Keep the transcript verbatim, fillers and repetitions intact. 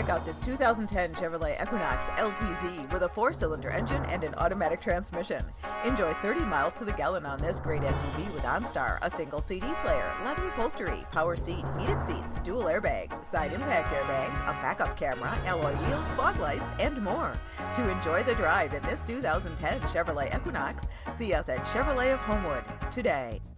Check out this two thousand ten Chevrolet Equinox L T Z with a four-cylinder engine and an automatic transmission. Enjoy thirty miles to the gallon on this great S U V with OnStar, a single C D player, leather upholstery, power seat, heated seats, dual airbags, side impact airbags, a backup camera, alloy wheels, fog lights, and more. To enjoy the drive in this two thousand ten Chevrolet Equinox, see us at Chevrolet of Homewood today.